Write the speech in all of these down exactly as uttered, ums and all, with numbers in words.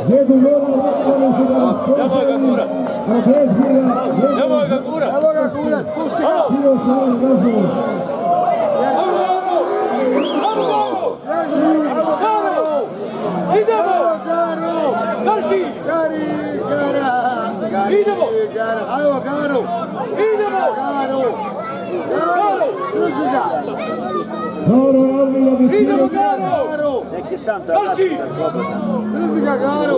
Jedu Jola, ne se da nas pošali, a Bedžira, Nemoj ga gurat! Evo ga gurat, pusti ga! bio se ovaj razgovor. Idemo! Garki! Gari, gara! Idemo! Gara, ajmo Garu! Idemo! Garu! Garu! Drži ga! Garo Ravlija bi Idemo cijeli. Garo! Garki! Drži ga Garu!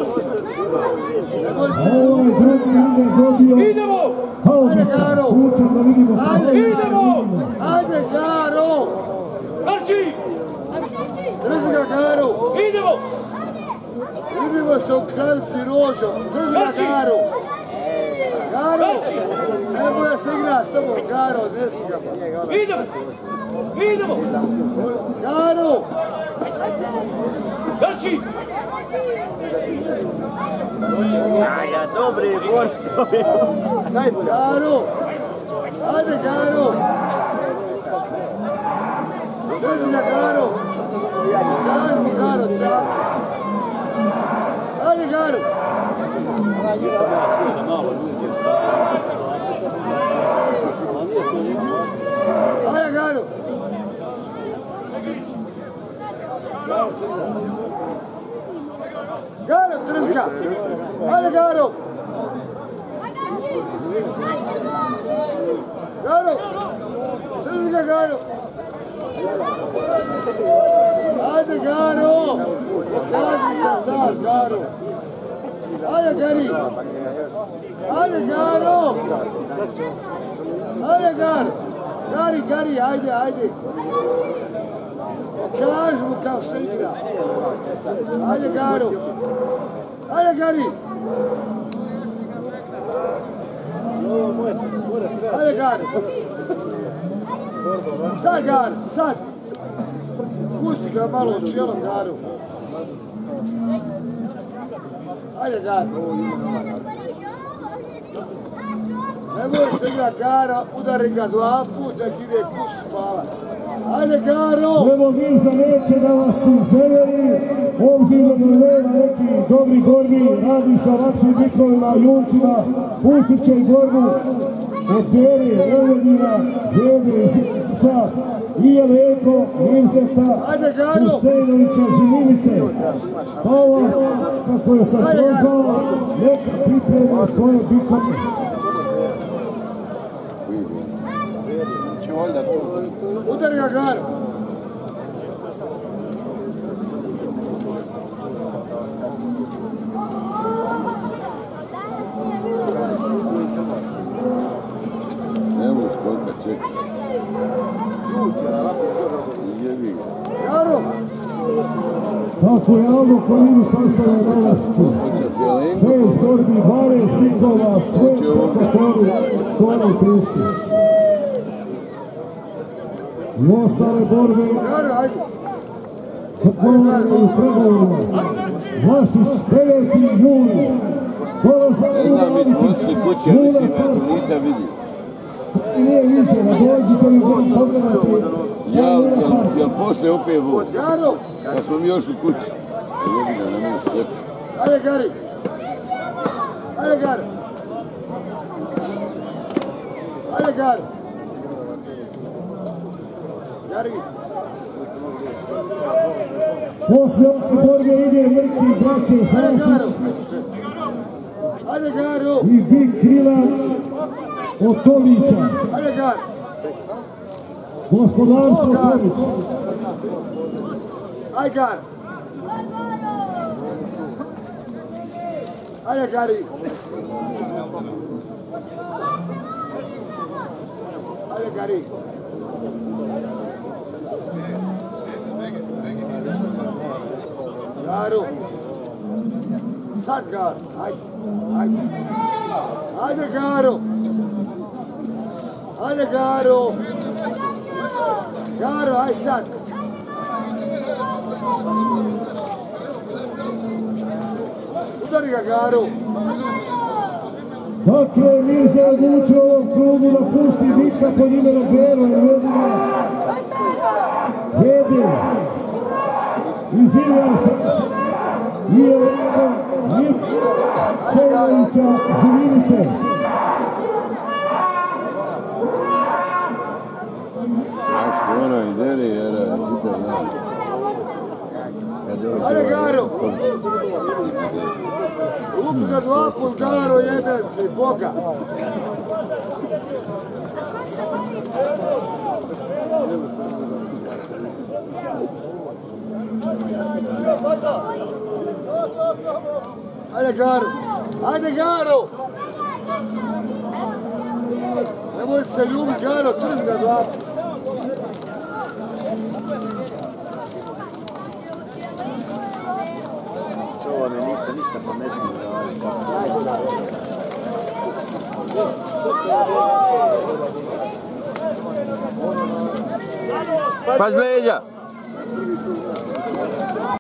A ovaj drugi ime dobio. Idemo! Haubica, učer da vidimo kako je. Idemo! Ajde Garu! Garki! Drži ga Garu! Idemo! Vidimo se u kravici rožom! Drži ga Garu! Garu! Nemoj ja se igra s tobom, Garu, odnesi ga! Idemo! Idemo! Garu! Garki! Ja, dobri, borci. Najbolje! Garu! Ajde Garu! Drži ga Garu! Daj mu Garu, čak! Ajde Garu! Ajde Garu! Garu, drži ga! Ajde Garu! Garu! Drži ga Garu! Ajde Garu! Pokaži ga znaš Garu! Ajde Gari! Ajde Garu! Ajde Garu! Gari, Gari, ajde, ajde! Pokaži mu kao se igra! Ajde Garu! Ajde Gari! Ajde Garu! Sad Garu, sad! Pusti ga malo u cijelom Garu! Ajde Garu! Nemoj se igra Gara, udari ga dva puta, nek ide kući spava. Ajde Garu! Evo Mirza neće da vas iznevjeri, obzirom da nema neki dobri borbi, radi sa vašim bikovima, juncima, pustit će i borbu od Tere, Elvedina, Jede, Ša, Ijeleko, Mirceta, Husejnovića, Živinice. Pa ova, kako je sad prozvao, neka priprema svoje bikove. Udari ga Garu! Evo školka, čekaj. Garu! Tako je Aldo Kolinu sastavlja Dalašću. Šest borbi, dvanaest bikova, sve kategorije, tone i triške. I ostale borbe, Garu, ajde! kako je u pregovorima. Vlašić, deveti juli. Ne znam, mi smo otišli kući, ali mislim, ja to nisam vidio. Nije više, da dođite i pogledajte. Ja, jel posle opet vod? Garu! Kad smo mi ošli kući. Jebi ga, ne mogu sljepiti. Ajde Gari! Ajde Garu! Ajde Garu! Gari! Posle ove borbe ide Mrki, braće Ajde Garu! Hasić Ajde Garu! i Big Krilan od Tomića. Ajde Garu! Gospodarstvo Tomić. Ajde Garu! Ajde Gari! Ajde Gari! Garu! Sad Garu! Ajde! Ajde! Ajde Garu! Ajde Garu! Garu, ajde sad! Udari ga Garu! Dakle, Mirza je odlučio ovom krugu da pusti bitka pod imenom Bero i Elvedina. Jede iz Ilijasa i Elvedina Jelavića Živinice. Znaš što ono ideri, jer čita znam. Ajde Garo! Lupi ga dva put Garo, jedan ti Boga! Ajde Garo! Ajde Garo! Nemoj se ljubiti Garo, trži ga dva put! Ovo mi ništa, ništa pametnije. Pa z leđa!